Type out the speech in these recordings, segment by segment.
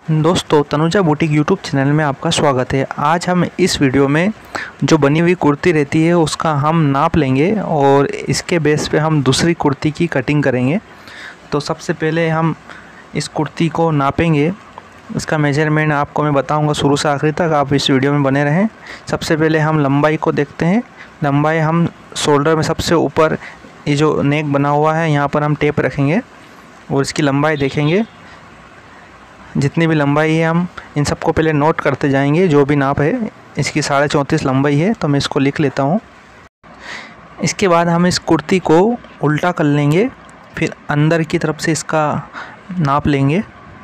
दोस्तों, Tanuja boutique YouTube channel में आपका स्वागत है। आज हम इस वीडियो में जो बनी हुई कुर्ती रहती है उसका हम नाप लेंगे और इसके बेस पे हम दूसरी कुर्ती की कटिंग करेंगे। तो सबसे पहले हम इस कुर्ती को नापेंगे। इसका मेजरमेंट आपको मैं बताऊंगा शुरू से आखिरी तक, आप इस वीडियो में बने रहें। सबसे पहले हम लंबाई को देखते हैं। लंबाई हम शोल्डर में सबसे ऊपर ये जो नेक बना हुआ है यहाँ पर हम टेप रखेंगे और इसकी लंबाई देखेंगे। जितनी भी लंबाई है हम इन सबको पहले नोट करते जाएंगे। जो भी नाप है इसकी 34.5 लंबाई है, तो मैं इसको लिख लेता हूँ। इसके बाद हम इस कुर्ती को उल्टा कर लेंगे, फिर अंदर की तरफ से इसका नाप लेंगे।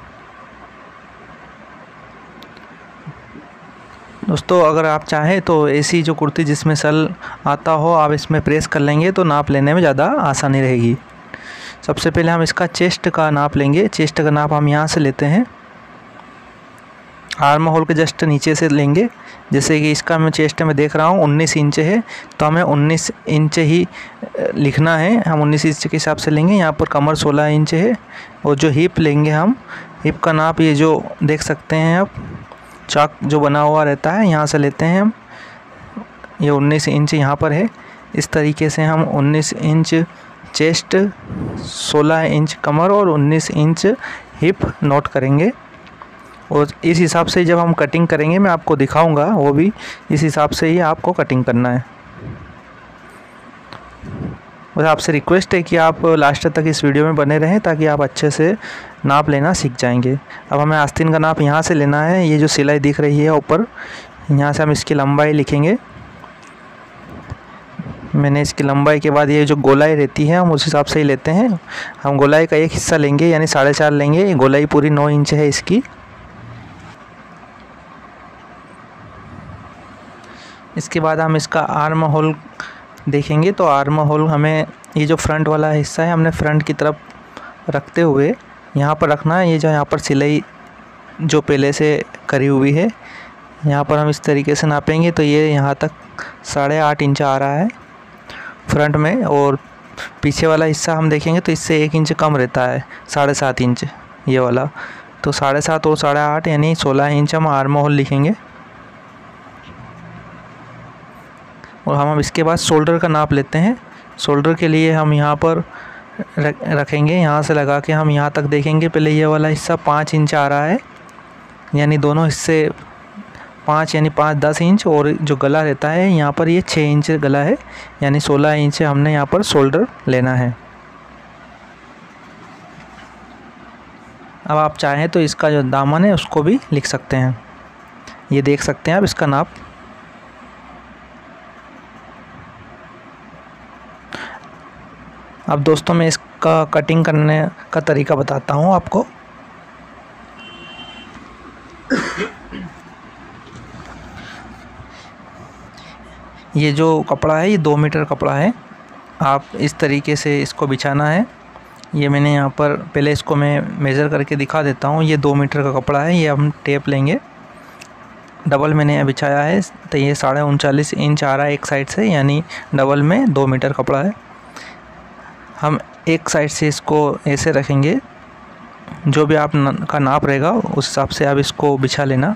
दोस्तों, अगर आप चाहें तो ऐसी जो कुर्ती जिसमें सल आता हो आप इसमें प्रेस कर लेंगे तो नाप लेने में ज़्यादा आसानी रहेगी। सबसे पहले हम इसका चेस्ट का नाप लेंगे। चेस्ट का नाप हम यहाँ से लेते हैं, आर्म होल के जस्ट नीचे से लेंगे। जैसे कि इसका मैं चेस्ट में देख रहा हूँ 19 इंच है, तो हमें 19 इंच ही लिखना है। हम 19 इंच के हिसाब से लेंगे। यहाँ पर कमर 16 इंच है और जो हिप लेंगे हम, हिप का नाप ये जो देख सकते हैं आप, चाक जो बना हुआ रहता है यहाँ से लेते हैं हम। ये 19 इंच यहाँ पर है। इस तरीके से हम 19 इंच चेस्ट, 16 इंच कमर और 19 इंच हिप नोट करेंगे। और इस हिसाब से जब हम कटिंग करेंगे मैं आपको दिखाऊंगा, वो भी इस हिसाब से ही आपको कटिंग करना है। बस आपसे रिक्वेस्ट है कि आप लास्ट तक इस वीडियो में बने रहें ताकि आप अच्छे से नाप लेना सीख जाएंगे। अब हमें आस्तीन का नाप यहाँ से लेना है। ये जो सिलाई दिख रही है ऊपर, यहाँ से हम इसकी लंबाई लिखेंगे। मैंने इसकी लंबाई के बाद ये जो गोलाई रहती है हम उस हिसाब से ही लेते हैं। हम गोलाई का एक हिस्सा लेंगे यानी 4.5 लेंगे। गोलाई पूरी 9 इंच है इसकी। इसके बाद हम इसका आर्म होल देखेंगे। तो आर्म होल हमें ये जो फ्रंट वाला हिस्सा है हमने फ्रंट की तरफ रखते हुए यहाँ पर रखना है। ये जो यहाँ पर सिलाई जो पहले से करी हुई है यहाँ पर हम इस तरीके से नापेंगे तो ये यहाँ तक 8.5 इंच आ रहा है फ्रंट में। और पीछे वाला हिस्सा हम देखेंगे तो इससे 1 इंच कम रहता है, 7.5 इंच ये वाला। तो 7.5 और 8.5 यानी 16 इंच हम आर्म होल लिखेंगे। और हम इसके बाद शोल्डर का नाप लेते हैं। शोल्डर के लिए हम यहाँ पर रखेंगे, यहाँ से लगा के हम यहाँ तक देखेंगे। पहले ये वाला हिस्सा 5 इंच आ रहा है, यानी दोनों हिस्से 5 यानी 5-10 इंच। और जो गला रहता है यहाँ पर ये 6 इंच गला है, यानी 16 इंच हमने यहाँ पर शोल्डर लेना है। अब आप चाहें तो इसका जो दामन है उसको भी लिख सकते हैं। ये देख सकते हैं आप इसका नाप। अब दोस्तों मैं इसका कटिंग करने का तरीका बताता हूँ आपको। ये जो कपड़ा है ये 2 मीटर कपड़ा है। आप इस तरीके से इसको बिछाना है। ये मैंने यहाँ पर पहले इसको मैं मेज़र करके दिखा देता हूँ। ये 2 मीटर का कपड़ा है। ये हम टेप लेंगे, डबल मैंने बिछाया है तो ये 39.5 इंच आ रहा है एक साइड से, यानी डबल में 2 मीटर कपड़ा है। हम एक साइड से इसको ऐसे रखेंगे। जो भी आप का नाप रहेगा उस हिसाब से आप इसको बिछा लेना।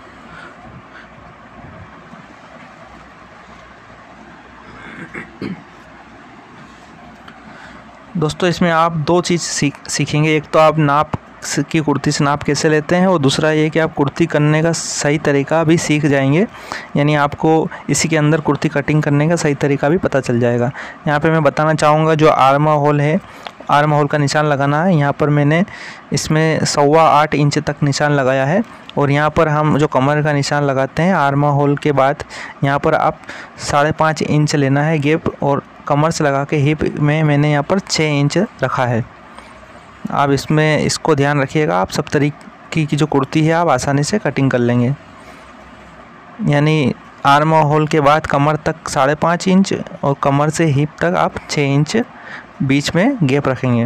दोस्तों, इसमें आप 2 चीज़ सीखेंगे। एक तो आप नाप की कुर्ती से नाप कैसे लेते हैं, और दूसरा ये कि आप कुर्ती करने का सही तरीका भी सीख जाएंगे, यानी आपको इसी के अंदर कुर्ती कटिंग करने का सही तरीका भी पता चल जाएगा। यहाँ पे मैं बताना चाहूँगा जो आर्म होल है, आर्म होल का निशान लगाना है। यहाँ पर मैंने इसमें 8.25 इंच तक निशान लगाया है। और यहाँ पर हम जो कमर का निशान लगाते हैं आर्म होल के बाद, यहाँ पर आप 5.5 इंच लेना है गैप। और कमर से लगा के हिप में मैंने यहाँ पर 6 इंच रखा है। आप इसमें इसको ध्यान रखिएगा। आप सब तरीके की जो कुर्ती है आप आसानी से कटिंग कर लेंगे। यानी आर्म होल के बाद कमर तक 5.5 इंच और कमर से हिप तक आप 6 इंच बीच में गैप रखेंगे।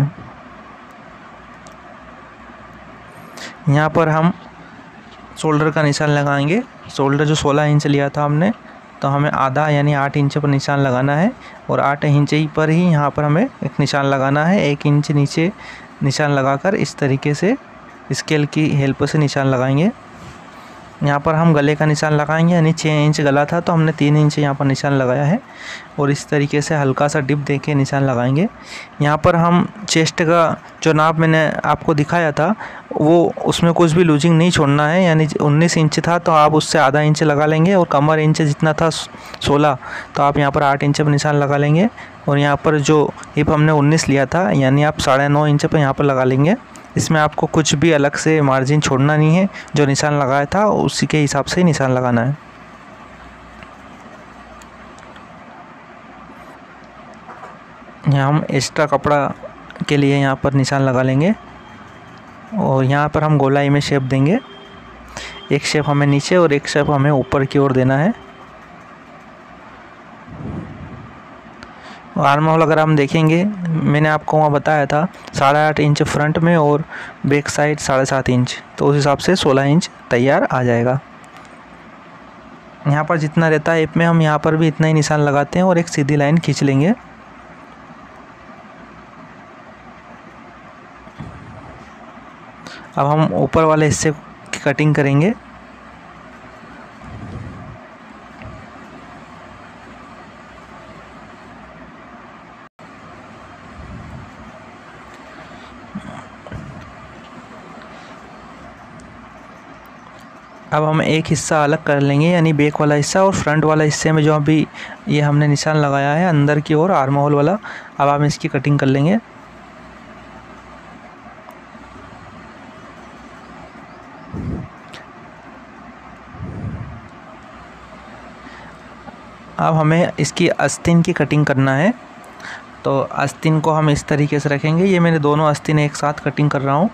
यहाँ पर हम शोल्डर का निशान लगाएंगे। शोल्डर जो 16 इंच लिया था हमने, तो हमें आधा यानी 8 इंच पर निशान लगाना है। और 8 इंच ही पर ही यहाँ पर हमें एक निशान लगाना है। 1 इंच नीचे निशान लगाकर इस तरीके से स्केल की हेल्प से निशान लगाएंगे। यहाँ पर हम गले का निशान लगाएंगे, यानी 6 इंच गला था तो हमने 3 इंच यहाँ पर निशान लगाया है और इस तरीके से हल्का सा डिप देके निशान लगाएंगे। यहाँ पर हम चेस्ट का जो नाप मैंने आपको दिखाया था वो उसमें कुछ भी लूजिंग नहीं छोड़ना है, यानी 19 इंच था तो आप उससे आधा इंच लगा लेंगे और कमर इंच जितना था 16 तो आप यहाँ पर 8 इंच पर निशान लगा लेंगे और यहाँ पर जो हिप हमने 19 लिया था यानी आप 9.5 इंच पर यहाँ पर लगा लेंगे। इसमें आपको कुछ भी अलग से मार्जिन छोड़ना नहीं है, जो निशान लगाया था उसी के हिसाब से निशान लगाना है। यहाँ हम एक्स्ट्रा कपड़ा के लिए यहाँ पर निशान लगा लेंगे और यहाँ पर हम गोलाई में शेप देंगे। एक शेप हमें नीचे और एक शेप हमें ऊपर की ओर देना है। आर्म होल अगर हम देखेंगे मैंने आपको वहाँ बताया था 8.5 इंच फ्रंट में और बैक साइड 7.5 इंच, तो उस हिसाब से 16 इंच तैयार आ जाएगा। यहाँ पर जितना रहता है हिप में हम यहाँ पर भी इतना ही निशान लगाते हैं और एक सीधी लाइन खींच लेंगे। अब हम ऊपर वाले हिस्से की कटिंग करेंगे। अब हम एक हिस्सा अलग कर लेंगे, यानी बैक वाला हिस्सा और फ्रंट वाला हिस्से में जो अभी ये हमने निशान लगाया है अंदर की ओर आर्म होल वाला, अब हम इसकी कटिंग कर लेंगे। अब हमें इसकी आस्तीन की कटिंग करना है, तो आस्तीन को हम इस तरीके से रखेंगे। ये मैंने दोनों आस्तीन एक साथ कटिंग कर रहा हूँ।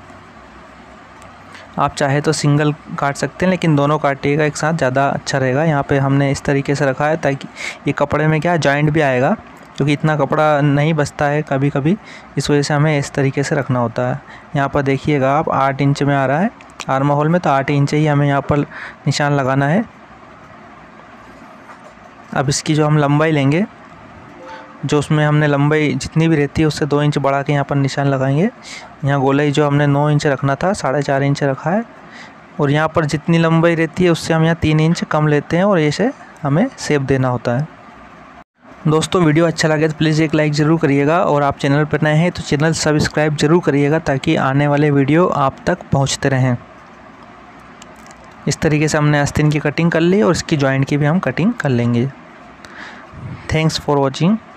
आप चाहे तो सिंगल काट सकते हैं लेकिन दोनों काटिएगा एक साथ, ज़्यादा अच्छा रहेगा। यहाँ पे हमने इस तरीके से रखा है ताकि ये कपड़े में क्या जॉइंट भी आएगा, क्योंकि इतना कपड़ा नहीं बचता है कभी कभी, इस वजह से हमें इस तरीके से रखना होता है। यहाँ पर देखिएगा आप 8 इंच में आ रहा है आर्म होल में, तो 8 इंच ही हमें यहाँ पर निशान लगाना है। अब इसकी जो हम लंबाई लेंगे, जो उसमें हमने लंबाई जितनी भी रहती है उससे 2 इंच बढ़ा के यहाँ पर निशान लगाएंगे। यहाँ गोलाई जो हमने 9 इंच रखना था 4.5 इंच रखा है और यहाँ पर जितनी लंबाई रहती है उससे हम यहाँ 3 इंच कम लेते हैं और ऐसे हमें शेप देना होता है। दोस्तों वीडियो अच्छा लगे तो प्लीज़ एक लाइक ज़रूर करिएगा और आप चैनल पर नए हैं तो चैनल सब्सक्राइब ज़रूर करिएगा ताकि आने वाले वीडियो आप तक पहुँचते रहें। इस तरीके से हमने आस्तीन की कटिंग कर ली और इसकी जॉइंट की भी हम कटिंग कर लेंगे। Thanks for watching.